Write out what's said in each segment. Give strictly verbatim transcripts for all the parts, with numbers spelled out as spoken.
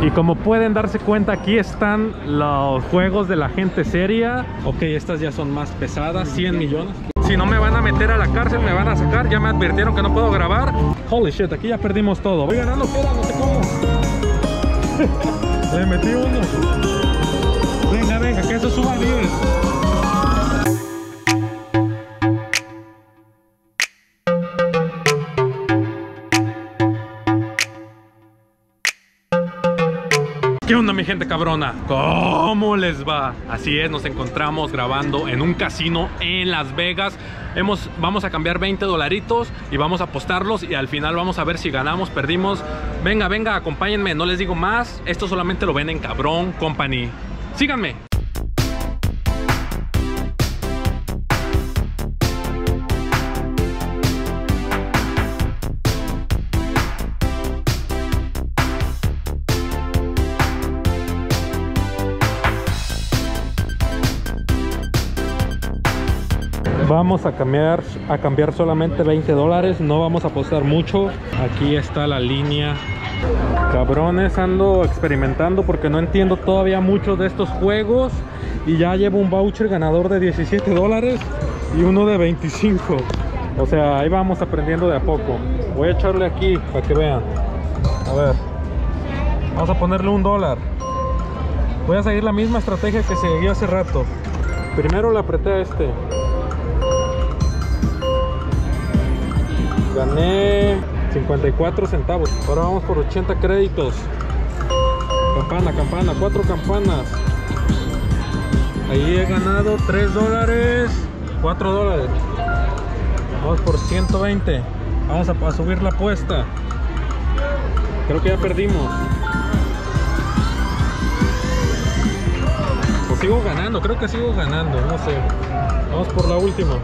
Y como pueden darse cuenta, aquí están los juegos de la gente seria. Ok, estas ya son más pesadas, cien millones. Si no me van a meter a la cárcel, me van a sacar. Ya me advirtieron que no puedo grabar. Holy shit, aquí ya perdimos todo. Voy ganando, espera, no sé cómo. Le metí uno. Venga, venga, que eso suba bien. ¿Qué onda, mi gente cabrona? ¿Cómo les va? Así es, nos encontramos grabando en un casino en Las Vegas. Hemos, vamos a cambiar veinte dolaritos y vamos a apostarlos y al final vamos a ver si ganamos, perdimos. Venga, venga, acompáñenme, no les digo más. Esto solamente lo ven en Cabrón Company. Síganme. Vamos a cambiar, a cambiar solamente veinte dólares, no vamos a apostar mucho. Aquí está la línea. Cabrones, ando experimentando porque no entiendo todavía mucho de estos juegos. Y ya llevo un voucher ganador de diecisiete dólares y uno de veinticinco. O sea, ahí vamos aprendiendo de a poco. Voy a echarle aquí para que vean. A ver, vamos a ponerle un dólar. Voy a seguir la misma estrategia que seguí hace rato. Primero le apreté a este. Gané cincuenta y cuatro centavos. Ahora vamos por ochenta créditos. Campana, campana, cuatro campanas. Ahí he ganado tres dólares, cuatro dólares. Vamos por ciento veinte. Vamos a, a subir la apuesta. Creo que ya perdimos. O sigo ganando, creo que sigo ganando, no sé. Vamos por la última.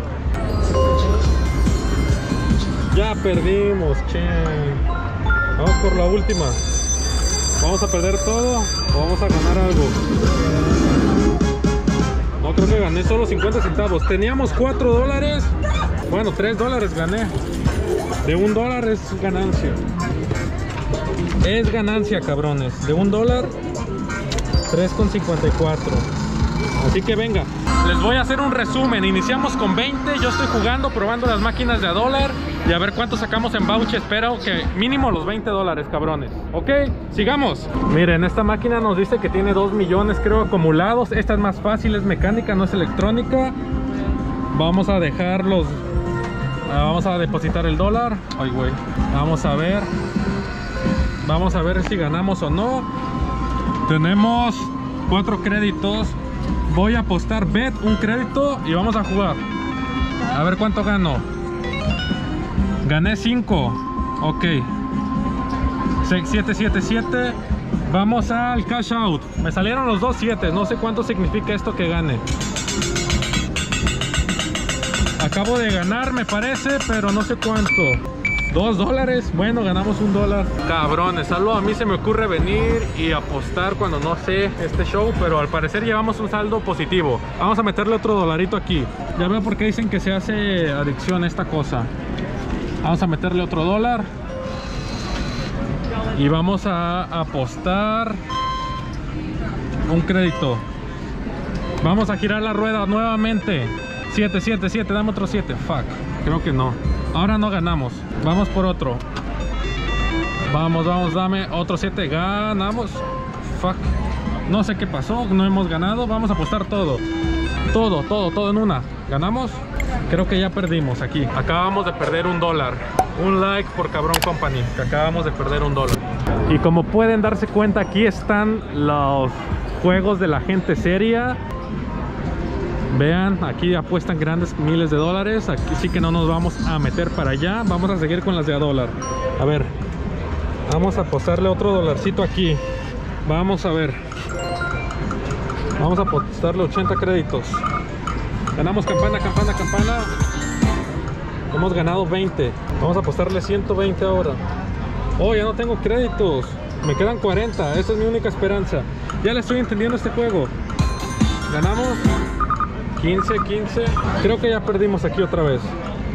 Ya perdimos, che. Vamos por la última. ¿Vamos a perder todo o vamos a ganar algo? No, creo que gané solo cincuenta centavos. Teníamos cuatro dólares. Bueno, tres dólares gané. De un dólar es ganancia. Es ganancia, cabrones. De un dólar, tres con cincuenta y cuatro. Así que venga. Les voy a hacer un resumen. Iniciamos con veinte. Yo estoy jugando, probando las máquinas de a dólar. Y a ver cuánto sacamos en voucher. Espero que mínimo los veinte dólares, cabrones. Ok, sigamos. Miren, esta máquina nos dice que tiene dos millones, creo, acumulados. Esta es más fácil, es mecánica, no es electrónica. Vamos a dejarlos. Vamos a depositar el dólar. Ay, güey. Vamos a ver. Vamos a ver si ganamos o no. Tenemos cuatro créditos. Voy a apostar bet un crédito y vamos a jugar. A ver cuánto gano. Gané cinco. Ok. siete, siete, siete. Vamos al cash out. Me salieron los dos siete. No sé cuánto significa esto que gane. Acabo de ganar, me parece, pero no sé cuánto. Dos dólares. Bueno, ganamos un dólar. Cabrones, salvo a mí se me ocurre venir y apostar cuando no sé este show, pero al parecer llevamos un saldo positivo. Vamos a meterle otro dolarito aquí. Ya veo por qué dicen que se hace adicción esta cosa. Vamos a meterle otro dólar. Y vamos a apostar un crédito. Vamos a girar la rueda nuevamente. siete, siete, siete, dame otro siete. Fuck, creo que no. Ahora no ganamos. Vamos por otro. Vamos, vamos, dame otro siete. Ganamos. Fuck. No sé qué pasó, no hemos ganado. Vamos a apostar todo. Todo, todo, todo en una. ¿Ganamos? Creo que ya perdimos aquí. Acabamos de perder un dólar. Un like por Cabrón Company, que acabamos de perder un dólar. Y como pueden darse cuenta, aquí están los juegos de la gente seria. Vean, aquí apuestan grandes miles de dólares. Aquí sí que no nos vamos a meter para allá. Vamos a seguir con las de a dólar. A ver, vamos a apostarle otro dolarcito aquí. Vamos a ver. Vamos a apostarle ochenta créditos. Ganamos campana, campana, campana. Hemos ganado veinte. Vamos a apostarle ciento veinte ahora. Oh, ya no tengo créditos. Me quedan cuarenta. Esa es mi única esperanza. Ya le estoy entendiendo este juego. Ganamos quince, quince. Creo que ya perdimos aquí otra vez.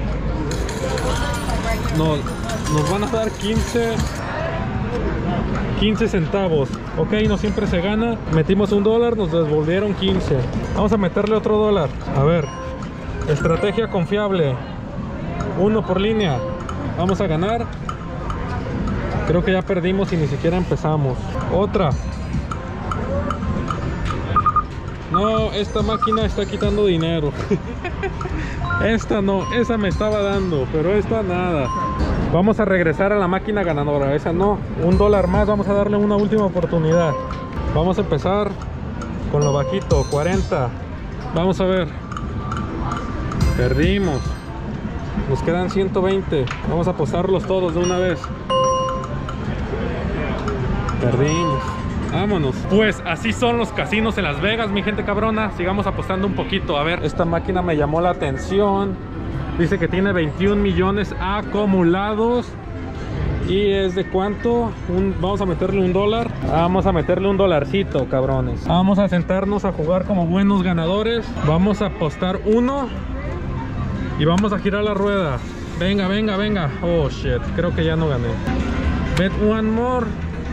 No, nos van a dar quince. quince centavos. Ok, no siempre se gana. Metimos un dólar, nos devolvieron quince. Vamos a meterle otro dólar. A ver, estrategia confiable. Uno por línea. Vamos a ganar. Creo que ya perdimos y ni siquiera empezamos. Otra. No, esta máquina está quitando dinero. Esta no, esa me estaba dando, pero esta nada. Vamos a regresar a la máquina ganadora. Esa no, un dólar más. Vamos a darle una última oportunidad. Vamos a empezar con lo bajito, cuarenta. Vamos a ver. Perdimos. Nos quedan ciento veinte. Vamos a apostarlos todos de una vez. Perdimos. Vámonos. Pues así son los casinos en Las Vegas, mi gente cabrona. Sigamos apostando un poquito. A ver, esta máquina me llamó la atención. Dice que tiene veintiún millones acumulados. ¿Y es de cuánto? Un, vamos a meterle un dólar. Vamos a meterle un dolarcito, cabrones. Vamos a sentarnos a jugar como buenos ganadores. Vamos a apostar uno. Y vamos a girar la rueda. Venga, venga, venga. Oh, shit. Creo que ya no gané. Bet one more.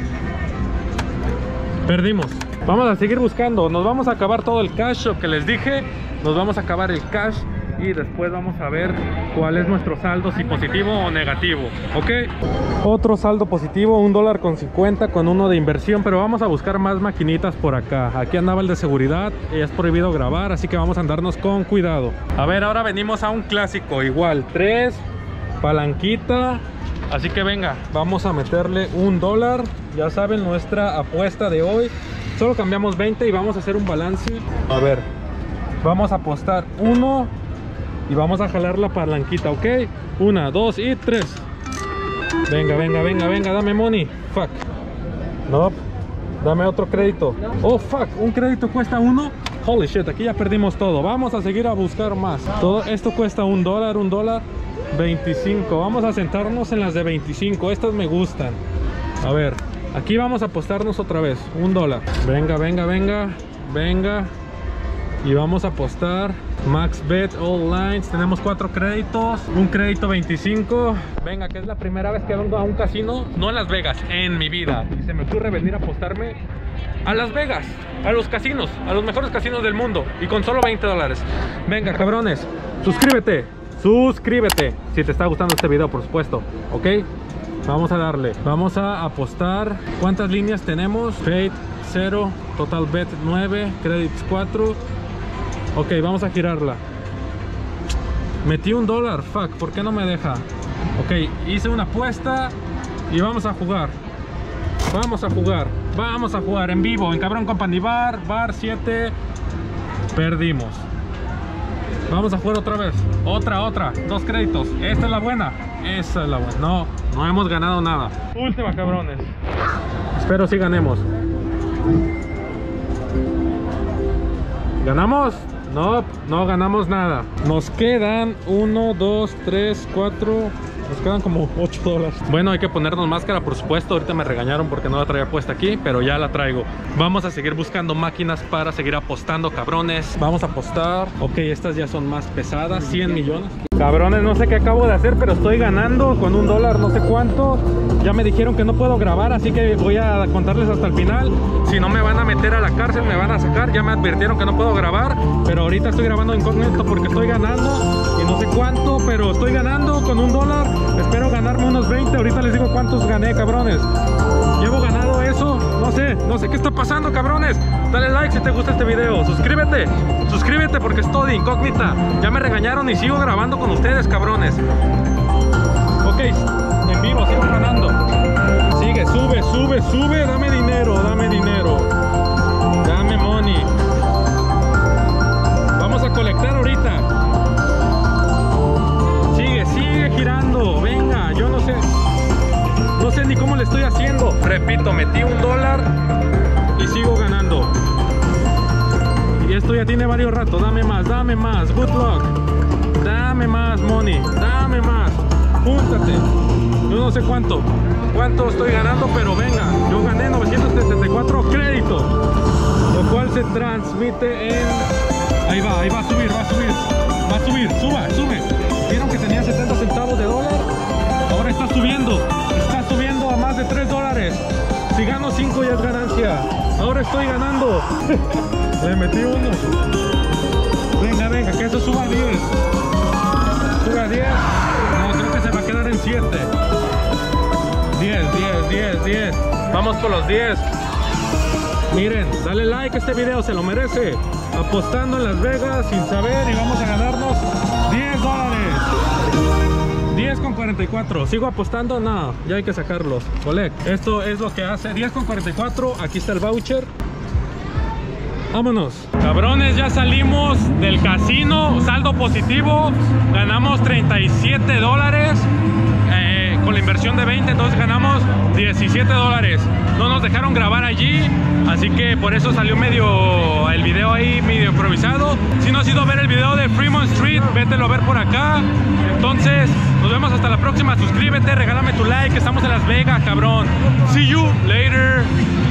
Perdimos. Vamos a seguir buscando. Nos vamos a acabar todo el cash que les dije. Nos vamos a acabar el cash. Y después vamos a ver cuál es nuestro saldo, si positivo o negativo. Ok. Otro saldo positivo, un dólar con cincuenta con uno de inversión. Pero vamos a buscar más maquinitas por acá. Aquí andaba el de seguridad y es prohibido grabar, así que vamos a andarnos con cuidado. A ver, ahora venimos a un clásico. Igual, tres, palanquita. Así que venga, vamos a meterle un dólar. Ya saben, nuestra apuesta de hoy. Solo cambiamos veinte y vamos a hacer un balance. A ver, vamos a apostar uno. Y vamos a jalar la palanquita, ¿ok? Una, dos y tres. Venga, venga, venga, venga, dame money. Fuck. No. Dame otro crédito. Oh, fuck. Un crédito cuesta uno. Holy shit, aquí ya perdimos todo. Vamos a seguir a buscar más. Todo esto cuesta un dólar, un dólar. veinticinco. Vamos a sentarnos en las de veinticinco. Estas me gustan. A ver, aquí vamos a apostarnos otra vez. Un dólar. Venga, venga, venga. Venga. Y vamos a apostar Max Bet All Lines. Tenemos cuatro créditos. Un crédito veinticinco. Venga, que es la primera vez que vengo a un casino. No en Las Vegas, en mi vida. Y se me ocurre venir a apostarme a Las Vegas, a los casinos, a los mejores casinos del mundo. Y con solo veinte dólares. Venga, cabrones, suscríbete. Suscríbete si te está gustando este video, por supuesto. Ok, vamos a darle. Vamos a apostar. ¿Cuántas líneas tenemos? Fate cero, Total Bet nueve, Credits cuatro. Ok, vamos a girarla. Metí un dólar, fuck, ¿por qué no me deja? Ok, hice una apuesta y vamos a jugar. Vamos a jugar, vamos a jugar en vivo, en Cabrón Company Bar, Bar siete. Perdimos. Vamos a jugar otra vez. Otra, otra, dos créditos. Esta es la buena. Esa es la buena. No, no hemos ganado nada. Última, cabrones. Espero si ganemos. ¿Ganamos? No, no ganamos nada. Nos quedan uno, dos, tres, cuatro. Nos quedan como ocho dólares. Bueno, hay que ponernos máscara, por supuesto. Ahorita me regañaron porque no la traía puesta aquí, pero ya la traigo. Vamos a seguir buscando máquinas para seguir apostando, cabrones. Vamos a apostar. Ok, estas ya son más pesadas, cien millones. Cabrones, no sé qué acabo de hacer, pero estoy ganando con un dólar, no sé cuánto. Ya me dijeron que no puedo grabar, así que voy a contarles hasta el final. Si no, me van a meter a la cárcel, me van a sacar. Ya me advirtieron que no puedo grabar, pero ahorita estoy grabando incógnito porque estoy ganando. Y no sé cuánto, pero estoy ganando con un dólar. Espero ganarme unos veinte. Ahorita les digo cuántos gané, cabrones. Llevo ganado eso. No sé, no sé qué está pasando, cabrones. Dale like si te gusta este video. Suscríbete, suscríbete porque es todo de incógnita. Ya me regañaron y sigo grabando con ustedes, cabrones. Ok, en vivo, sigo ganando. Sigue, sube, sube, sube. Dame dinero, dame dinero. Dame money. Vamos a colectar ahorita. Sigue, sigue girando. Venga, yo no sé. No sé ni cómo le estoy haciendo. Repito, metí un dólar y sigo ganando. Y esto ya tiene varios ratos. Dame más, dame más. Good luck. Dame más money. Dame más. Júntate. Yo no sé cuánto. Cuánto estoy ganando, pero venga. Yo gané novecientos sesenta y cuatro créditos. Lo cual se transmite en... Ahí va, ahí va a subir, va a subir. Va a subir, suba, sube. ¿Vieron que tenía setenta centavos de dólar? Ahora está subiendo. Está subiendo a más de tres dólares. Si gano cinco ya es ganancia. Ahora estoy ganando. Le metí uno. Venga, venga, que eso suba a diez. Suba a diez. No, creo que se va a quedar en siete. diez, diez, diez, diez. Vamos por los diez. Miren, dale like a este video, se lo merece. Apostando en Las Vegas sin saber y vamos a ganarnos diez dólares. diez con cuarenta y cuatro. ¿Sigo apostando? No, ya hay que sacarlos. Collect. Esto es lo que hace. diez con cuarenta y cuatro. Aquí está el voucher. Vámonos. Cabrones, ya salimos del casino. Saldo positivo. Ganamos treinta y siete dólares. Eh, con la inversión de veinte, entonces ganamos diecisiete dólares. No nos dejaron grabar allí, así que por eso salió medio el video ahí, medio improvisado. Si no has ido a ver el video de Fremont Street, vételo a ver por acá. Entonces, nos vemos hasta la próxima. Suscríbete, regálame tu like. Estamos en Las Vegas, cabrón. See you later.